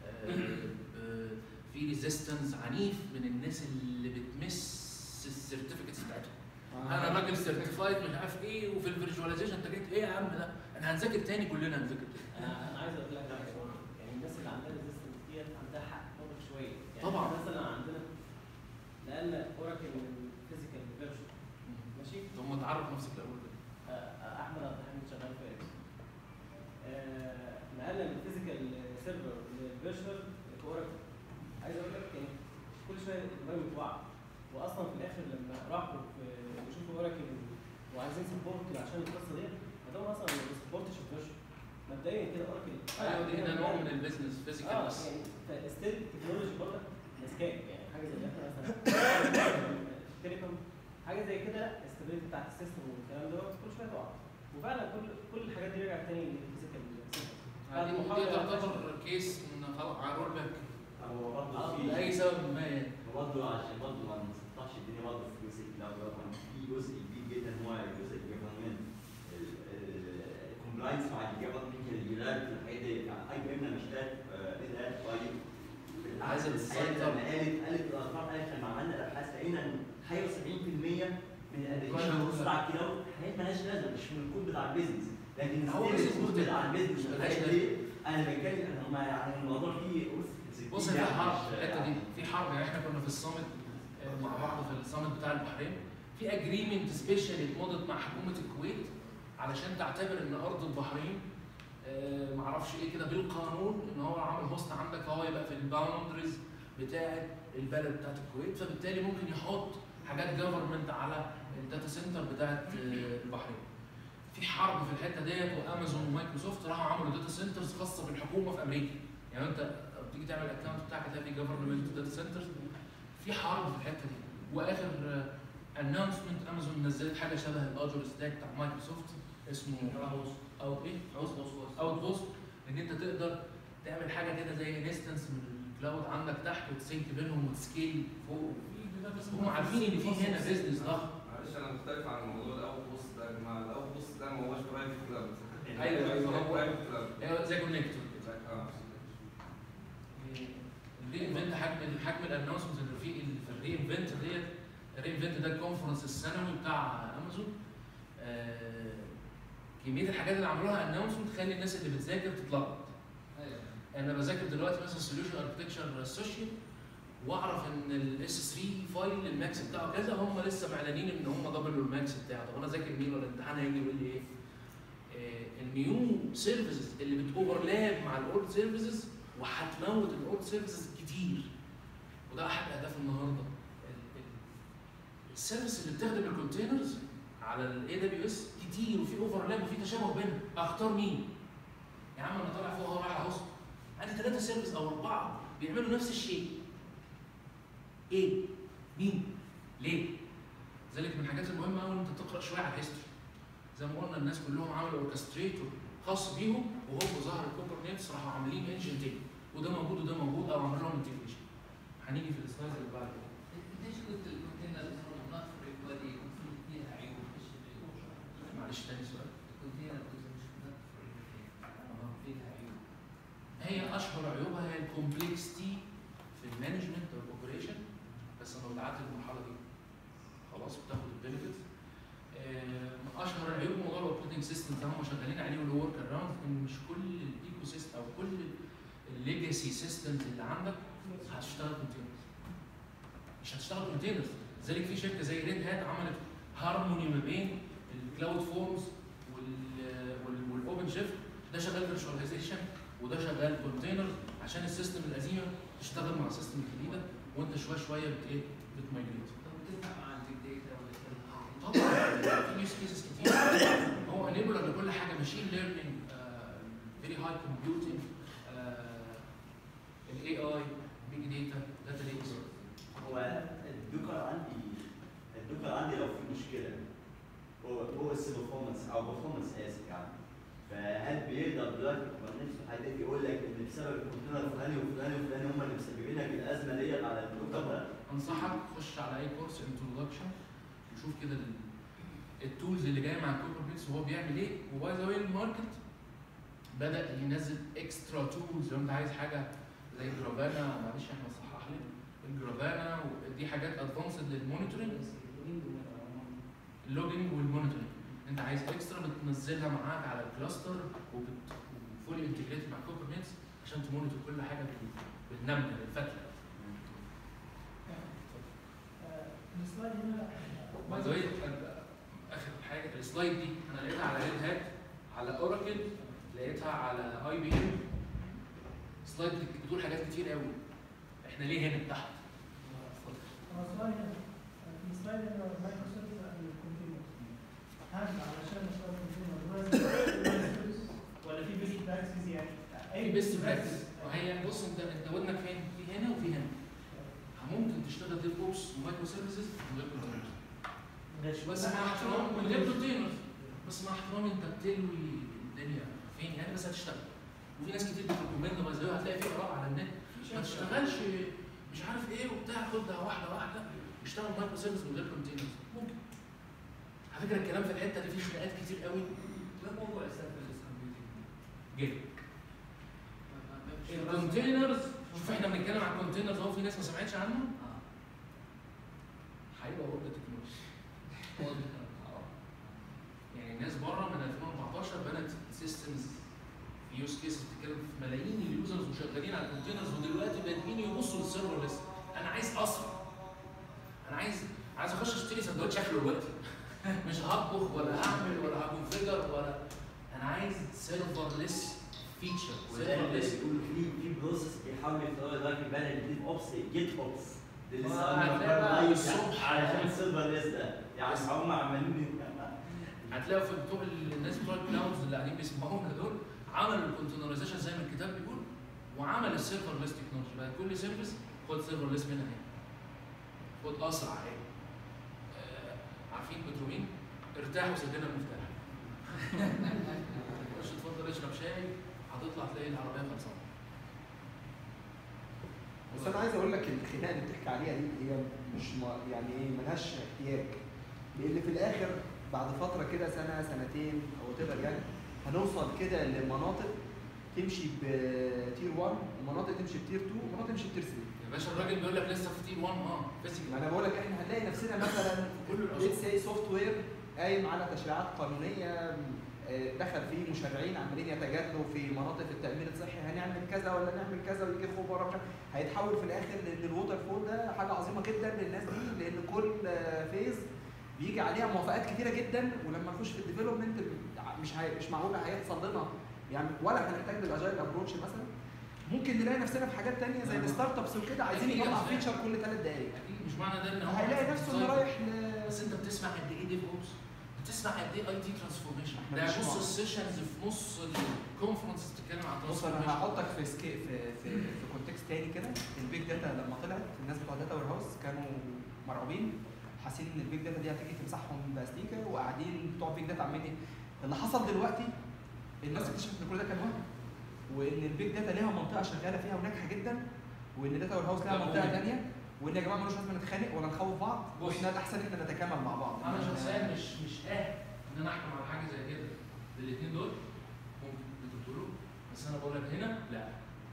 في ريزيستنس عنيف من الناس اللي بتمس السيرتيفيكتس بتاعتهم. انا راجل سيرتيفايد مش عارف ايه وفي الفيرجواليزيشن انت جيت ايه يا عم ده؟ احنا هنذاكر تاني، كلنا هنذاكر تاني. انا عايز اقول لك على حاجه، يعني الناس اللي عندها ريزيستنس ديت عندها حق برضه شويه. يعني طبعا مثلا عندنا نقلنا اوراكل من فيزيكال فيرجن ماشي؟ ثم تعرف نفسك الاول كده. احمد عبد الحميد شغال في اكس. نقلنا من فيزيكال سيرفر للفيرشوال اوراكل. عايز اقول لك يعني كل شويه الانفايرمنت بتوقع، واصلا في الاخر لما راحوا يشوفوا اوراكل وعايزين سبورت عشان القصه ديت فده اصلا ما بيسبورتش الفيرجن مبدئيا كده. اوراكل ايوه دي ده نوع من البيزنس فيزيكال بس يعني ستيل تكنولوجي برضه ماسكاك. يعني حاجه زي احنا مثلا تيليكوم حاجه زي كده الاستابيليتي بتاعت السيستم والكلام ده كل شويه تقع، وفعلا كل الحاجات دي رجعت تاني للفيزيكال دي تعتبر كيس ان خلاص على رول باك. هو برضه لاي سبب ما يعني. برضه عشان برضه ما نسطحش الدنيا برضه في جزء الكلاود، في جزء كبير جدا هو جزء الجفرمنت الكومبلاينس مع الجفرمنت الريجولاريتي والحاجات دي. اي بي ام لما اشتغلت طيب عايز تسيطر. قالت الارقام، قالت لما عملنا الابحاث لقينا ان حاجه 70% من الابلكيشن اللي على الكلاود حاجات مالهاش لازمه، مش من الكود بتاع البيزنس، لكن هو الكود بتاع البيزنس انا بتكلم انا هم يعني الموضوع فيه بص هي في حرب في الحته دي، في حرب. يعني احنا كنا في الصامت مع بعض في الصامت بتاع البحرين، في اجريمنت سبيشال اتمضت مع حكومه الكويت علشان تعتبر ان ارض البحرين معرفش ايه كده بالقانون ان هو عامل هوست عندك، فهو يبقى في الباوندريز بتاعه البلد بتاعه الكويت، فبالتالي ممكن يحط حاجات جفرمنت على الداتا سنتر بتاعه البحرين. في حرب في الحته ديت، وامازون ومايكروسوفت راحوا عملوا داتا سنترز خاصه بالحكومه في امريكا. يعني انت بتيجي تعمل الاكونت بتاعك هتلاقي في جفرمنت داتا سنترز. في حرب في الحته دي. واخر اناونسمنت امازون نزلت حاجه شبه الاجر ستاك بتاع مايكروسوفت اسمه اوت بوست، ان انت تقدر تعمل حاجه كده زي انستنس من الكلاود عندك تحت وتسينك بينهم وتسكيل فوق. هم عارفين ان في هنا بيزنس ضخم. معلش انا مختلف عن الموضوع ده. اوت بوست ده يا جماعه، الاوت بوست ده ما هوش برايفت كلاود. ايوه هو برايفت كلاود. ايوه زي كونكتور. الري انفنت حجم الانونسمنت اللي في الري انفنت ديت. الري انفنت ده الكونفرنس السنوي بتاع امازون. كميه الحاجات اللي عملوها انونسمنت تخلي الناس اللي بتذاكر تتلخبط. انا بذاكر دلوقتي مثلا سوليوشن اركتكشر اسوشيت، واعرف ان الاس 3 فايل الماكس بتاعه كذا، هم لسه معلنين ان هم دبلوا الماكس بتاعه. طب انا ذاكر مين ولا الامتحان هيجي يقول لي ايه؟ النيو سيرفيسز اللي بتوفرلاب مع الاولد سيرفيسز وهتموت الاولد سيرفيسز كتير. وده احد اهداف النهارده. السيرفيس اللي بتخدم الكونتينرز على الاي دبليو اس كتير، وفي اوفرلاب وفي تشابه بينهم. اختار مين؟ يا عم انا طالع فوق اهو رايح اهوست، عندي 3 سيرفيس او 4 بيعملوا نفس الشيء. ايه؟ مين؟ ليه؟ ذلك من الحاجات المهمه قوي ان انت تقرا شويه على الهيستوري. زي ما قلنا الناس كلهم عملوا اوركستريتور خاص بيهم، وهو ظهر الكوبرنيتس راحوا عاملين انجن تاني، وده موجود وده موجود، او عملوا لهم انتجريشن. هنيجي في السلايدز اللي بعد كده. ليش قلت الكونتينر نوت فريكوالي فيها عيوب؟ معلش تاني سؤال. الكونتينر مش نوت فيها عيوب. هي اشهر عيوبها هي الكومبلكسيتي في المانجمنت والاوبريشن، بس لو دعت المرحله دي خلاص بتاخد البنفيتس. اشهر العيوب موضوع الاوبريتنج سيستم ده هم شغالين عليه والورك اراوند، ان مش كل الايكو سيستم او كل الليجاسي سيستمز اللي عندك هتشتغل كونتينرز. مش هتشتغل كونتينرز. لذلك في شركه زي ريد هات عملت هارموني ما بين الكلاود فورمز والاوبن شيفت. ده شغال فيرتشواليزيشن وده شغال كونتينرز عشان السيستم القديمه تشتغل مع السيستم الجديده، وانت شويه شويه بتمايجريت. طب بتنفع مع البيج داتا ولا طبعا في يوز كيسز كتير. هو انيبلر لكل حاجه، ماشين ليرنينج، فيري هاي كومبيوتنج، الاي اي، بيج داتا، داتا ليكس. هو الدوكر عندي لو في مشكله هو السيرفورمانس او برفورمانس اسف يعني، فهل بيقدر دلوقتي الكوبرنيتس يقول لك ان بسبب الكونتينر الفلاني وفلاني وفلاني هم اللي مسببين لك الازمه ديت على الدوكر ده؟ انصحك تخش على اي كورس انتروداكشن وشوف كده التولز اللي جايه مع الكوبرنيتس وهو بيعمل ايه. وباي ذا واي الماركت بدا ينزل اكسترا تولز. لو انت عايز حاجه زي جرافانا، معلش احنا صحح لي الجرافانا، ودي حاجات ادفانسد للمونيتورنج، اللوجينج والمونيتورنج. انت عايز اكسترا بتنزلها معاك على الكلاستر وفولي انتجريت مع كوبرنيتس عشان تمونيتور كل حاجه بالنمله بالفتله. السلايد هنا باي ذا واي اخر حاجه السلايد دي انا لقيتها على ريد هات، على اوراكل، لقيتها على اي بي ام. سلايد بتقول حاجات كتير قوي. احنا ليه هنا تحت؟ السلايد هنا مايكروسوفت الكونتينر. هل علشان نشتغل كونتينر ولا في بيست براكتس يعني؟ اي بيست براكتس. وهي بص انت ودنك فين؟ في هنا وفي هنا. ممكن تشتغل ديف اوبس ومايكرو سيرفيسز من غير كونتينرز. بس مع احترام من غير كونتينرز. بس مع احترام انت بتلوي الدنيا فين يعني، بس هتشتغل. وفي ناس كتير بتريكومند باي، هتلاقي في اراء على النت ما تشتغلش مش عارف ايه وبتاع، خدها واحده واحده، اشتغل مايكرو سيرفيس من غير كونتينرز. ممكن. على فكره الكلام في الحته دي فيه خناقات كتير قوي. ما موضوع السيرفيس كومبيوتنج؟ جدا. الكونتينرز، شوف احنا بنتكلم عن الكونتينرز اهو، في ناس ما سمعتش عنه. هيبقى وورد تكنولوجي. يعني الناس بره من 2014 بنت سيستمز في يوز كيس بتتكلم في ملايين اليوزرز وشغالين على الكونتينرز ودلوقتي بادئين يبصوا للسيرفرلس. انا عايز اسرع، انا عايز اخش اشتري سندوتش اكله دلوقتي مش هطبخ ولا اعمل ولا هكونفيجر ولا انا عايز سيرفرلس فيتشر. وده اللي بيقولوا في بروسيس بيحاول يختار دلوقتي بدل الديف اوبس جيت اوبس اللي لسه الصبح علشان السيرفرلس ده، يعني هم عمالين هتلاقوا في بتوع الناس بتوع الكلاودز اللي قاعدين بيسمعونا دول عملوا الكونتينرايزيشن زي ما الكتاب بيقول وعمل السيرفرلس تكنولوجي. بقى كل سيرفيس خد سيرفرلس منها اهي، خد اسرع اهي. عارفين بترومين؟ ارتاحوا سجلنا المفتاح. خش اتفضل اشرب شاي، هتطلع تلاقي العربيه خلصانه. بس انا عايز اقول لك الخناقه اللي بتحكي عليها دي هي مش يعني ايه، ملهاش احتياج، لان في الاخر بعد فتره كده سنه سنتين او تقدر يعني هنوصل كده لمناطق تمشي بتير 1 ومناطق تمشي بتير 2 ومناطق تمشي بتير 3. يا باشا الراجل بيقول لك لسه في تير 1 فيزيكال. انا بقول لك احنا هنلاقي نفسنا مثلا ليتس سي سوفت وير قايم على تشريعات قانونيه، دخل فيه مشرعين عمالين يتجادلوا في مناطق التامين الصحي، هنعمل كذا ولا نعمل كذا، ويجي خبراء هيتحول في الاخر لان الووتر فول ده حاجه عظيمه جدا للناس دي، لان كل فيز بيجي عليها موافقات كتيره جدا، ولما نخش في الديفلوبمنت مش معقول هيحصل لنا يعني، ولا هنحتاج للاجايل ابروتش مثلا. ممكن نلاقي نفسنا في حاجات ثانيه زي الستارت ابس وكده عايزين يطلع فيتشر كل 3 دقائق. اكيد مش معنى ده ان هو هيلاقي نفسه انه رايح بس انت بتسمع قد ايه ديف اوبس، بتسمع قد ايه اي تي ترانسفورميشن. ده نص السيشنز في نص الكونفرنس بتتكلم عن بص انا هحطك في في كونتكست تاني كده. البيج داتا لما طلعت الناس بتوع داتا وير هاوس كانوا مرعوبين، حاسين ان البيج داتا دي هتيجي تمسحهم باستيكه، وقاعدين بتوع البيج داتا عاملين ايه؟ اللي حصل دلوقتي الناس اكتشفت ان كل ده كان وهم، وان البيج داتا ليها منطقه شغاله فيها وناجحه جدا، وان داتا وير هاوس لها منطقه ثانيه، وان يا جماعه ملوش لازم نتخانق ولا نخوف بعض، واحنا الاحسن احنا نتكامل مع بعض. انا شخصيا مش قاهر ان انا احكم على حاجه زي كده. الاثنين دول ممكن انتوا تقولوا، بس انا بقول لك هنا لا،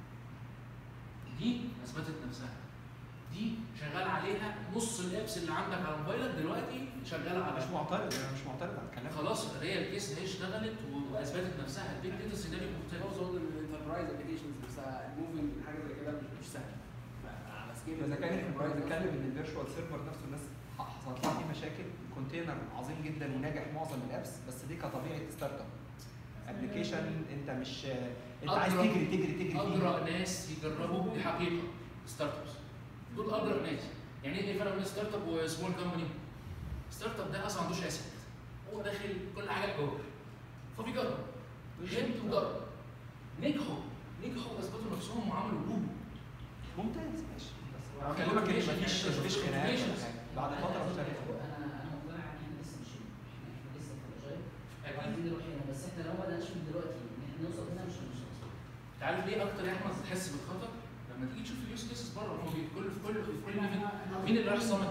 دي اثبتت نفسها، دي شغال عليها نص الابس اللي عندك على موبايلك دلوقتي شغاله على. مش معترض، انا مش معترض على الكلام. خلاص هي الكيس هي اشتغلت واثبتت نفسها. البيج داتا سيناريو مختلف. برضه الانتربرايز ابلكيشنز نفسها الموفينج حاجه زي كده مش سهل. على سكيل اذا كان احنا بنتكلم ان الفيرتشوال سيرفر نفسه الناس حصلت لها فيه مشاكل، الكونتينر عظيم جدا وناجح معظم الابس، بس دي كطبيعه ستارت اب ابلكيشن انت مش انت عايز تجري فيه. اجرأ ناس يجربوا دي حقيقه ستارت ابس دول اجرأ ناس. يعني ايه الفرق بين ستارت اب وسمول كومباني؟ ستارت اب ده اصلا ما عندوش اسيت، هو داخل كل حاجه جوه فبيجرب جد وجرب، نجحوا واثبتوا نفسهم وعملوا لوب ممتاز. ماشي بس بكلمك ان مفيش خناقات بعد فتره مختلفه. انا مقتنع ان احنا لسه مش هنا، احنا لسه في الاجايل وعايزين نروح هنا، بس احنا لو ما بدأناش من دلوقتي ان احنا نوصل هنا مش هنوصل. انت عارف ليه اكتر يا احمد تحس بالخطر؟ لما تيجي تشوف اليوز كيسز بره، هو في كل ايفنت مين اللي راح صامت؟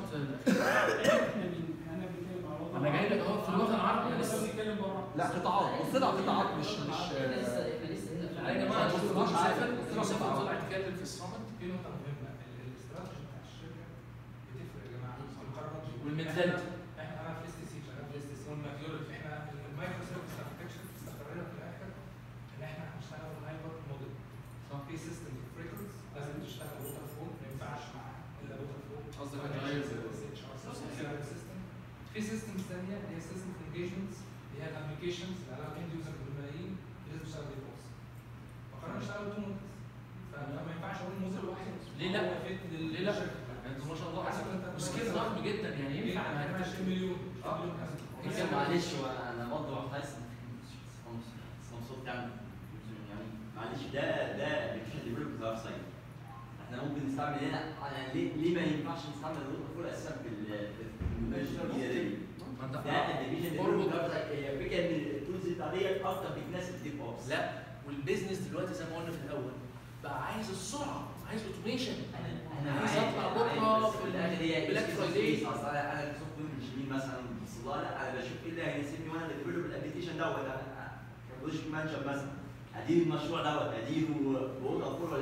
انا جاي لك اهو في الوطن العربي. انا لسه بنتكلم بره. لا قطاعات، طلع قطاعات مش احنا لسه هنا يا جماعه مسافر طلع يتكلم في الصامت. في نقطة مهمة، الاستراتيجي بتاع الشركة بتفرق يا جماعة في القرارات. والمنتاليتي. انا في اس تي سي شغال في اس تي سي والماتيوريتي، احنا المايكرو سيرفيس اركتكشر استقرينا في الاخر ان احنا هنشتغل هايبر موديل. في سيستم ريكوردز لازم تشتغل ووتر فول، ما ينفعش معاها الا ووتر فول. قصدك سيستم. في سيستمز ثانية هي سيستم انجيجمنتس اللي هي الابلكيشنز اللي عليها اند يوزر بالملايين لازم تشتغل دي بوكس. فقررنا نشتغل تو موديلز. فما ينفعش اقول موديل واحد. ليه لا؟ ليه لا؟ انتوا ما شاء الله وسكيل ضخم جدا يعني ينفع 20 مليون. معلش انا برضه حاسس صوت يعني معلش ده ابلكيشن ديفلوبمنت ويب سايت. احنا ممكن نستعمل هنا ليه ما ينفعش نستعمل الووتر فول اساسا في التكنولوجيا دي؟ ده ابلكيشن ديفلوبمنت ويب سايت. هي الفكره ان التولز العاديه اكتر بتناسب الديف اوبس. لا، والبيزنس دلوقتي زي ما قلنا في الاول بقى عايز السرعه، عايز اوتوميشن. انا عايز اطلع بكره في البلاك فرايداي. اصل انا كسوفت وير انجينير مثلا بوصل لها، لا انا بشوف ايه اللي هيناسبني وانا ديفلوب الابلكيشن دوت. انا كبروجكت مانجر مثلا ادير المشروع دوت، اديره بووتر فول ولا ديف اوبس.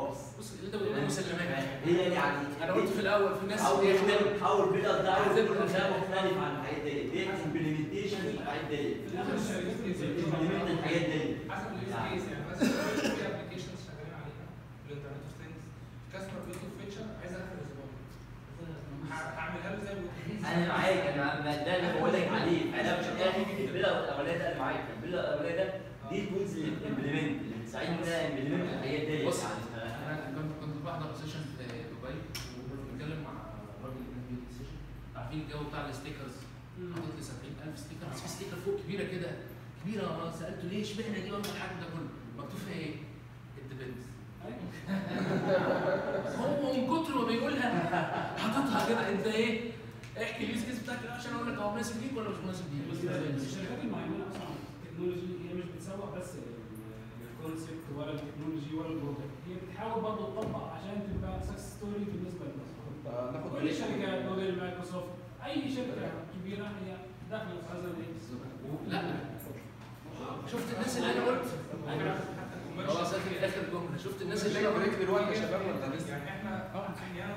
بوكس. بص اللي انت بتقوله مسلمات. هي يعني انا قلت في الاول في ناس حاول بيلر ده مختلف عن الحاجات دي امبلمنتيشن الحاجات دي. امبلمنت الحاجات دي حسب اليوز كيس يعني مثلا في ابلكيشنز شغالين عليها في الانترنت اوف ثينجز كاستمر بيطلب فيتشر عايز اعمل اسبوع هعملها له زي ما انا معاك انا ده اللي بقول لك عليه انا مش قاعد البيلر الاولاني ده انا معاك البيلر الاولاني ده دي تولز الامبلمنت اللي بتساعدنا امبلمنت الحاجات دي. بص انا كنت بحضر سيشن في دبي وبنتكلم مع الراجل اللي كان بيدي السيشن عارفين الجو بتاع الستيكرز حاطط لي 70000 ستيكر بس في ستيكر فوق كبيره كده كبيره سالته ليه اشمعنى دي واخد الحجم ده كله مكتوب فيها ايه؟ الديبندز. هو من كتر ما بيقولها حاططها كده انت ايه؟ احكي اليوز كيس بتاعك عشان اقول لك هو مناسب ليك ولا مش مناسب ليك. بس الشركات المعينه اصلا التكنولوجي هي مش بتسوق بس الكونسيبت ولا التكنولوجي ولا البرودكت، هي بتحاول برضه تطبق عشان تبقى سكسس ستوري بالنسبه للناس. ناخد كل شركه جوجل مايكروسوفت اي شركه كبيره هي داخله في هذا لا شفت الناس اللي انا قلت خلاص اخر جمله شفت الناس اللي انا بريك دلوقتي يا شباب ولا لسه؟ يعني احنا احيانا